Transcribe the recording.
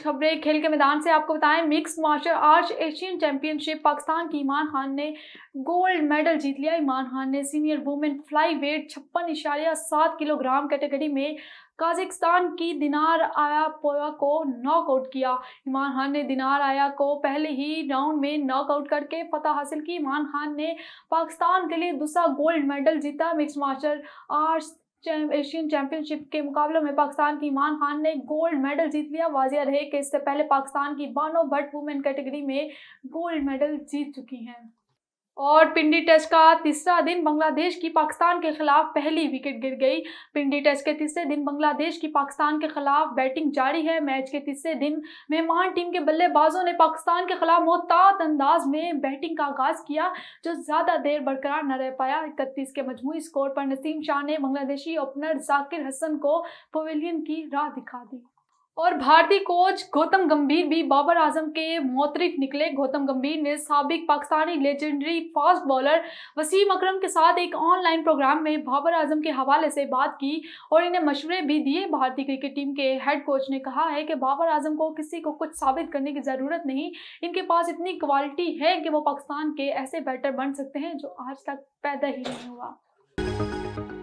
खबरें खेल के मैदान से आपको बताएं। Mix martial arts Asian championship Pakistan की ईमान खान ने गोल्ड मेडल जीत लिया। ईमान खान ने senior women flyweight 56.7 kilogram category में काजाकिस्तान की दिनार आयापोवा को नॉकआउट किया। ईमान खान ने दिनार आया को पहले ही राउंड में नॉकआउट करके फतह हासिल की। ईमान खान ने पाकिस्तान के लिए दूसरा गोल्ड मेडल जीता। Mix martial arts Asian championship के मुकाबलों में पाकिस्तान की ईमान खान ने गोल्ड मेडल जीत लिया। वाजिया रहे कि इससे पहले पाकिस्तान की बानो भट्ट वुमेन कैटेगरी में गोल्ड मेडल जीत चुकी हैं। और पिंडी टेस्ट का तीसरा दिन बांग्लादेश की पाकिस्तान के खिलाफ पहली विकेट गिर गई। पिंडी टेस्ट के तीसरे दिन बांग्लादेश की पाकिस्तान के खिलाफ बैटिंग जारी है। मैच के तीसरे दिन मेहमान टीम के बल्लेबाजों ने पाकिस्तान के खिलाफ मोहतात अंदाज में बैटिंग का आगाज किया, जो ज्यादा देर बरकरार न रह पाया। 31 के मजमूई स्कोर पर नसीम शाह ने बांग्लादेशी ओपनर जाकिर हसन को पवेलियन की राह दिखा दी। और भारतीय कोच गौतम गंभीर भी बाबर आजम के मोतरिफ निकले। गौतम गंभीर ने साबिक Pakistani legendary fast bowler Wasim Akram के साथ एक ऑनलाइन प्रोग्राम में बाबर आजम के हवाले से बात की और इन्हें मशवरे भी दिए। भारतीय क्रिकेट टीम के हेड कोच ने कहा है कि बाबर आजम को किसी को कुछ साबित करने की ज़रूरत नहीं, इनके पास इतनी क्वालिटी है कि वो पाकिस्तान के ऐसे बैटर बन सकते हैं जो आज तक पैदा ही नहीं हुआ।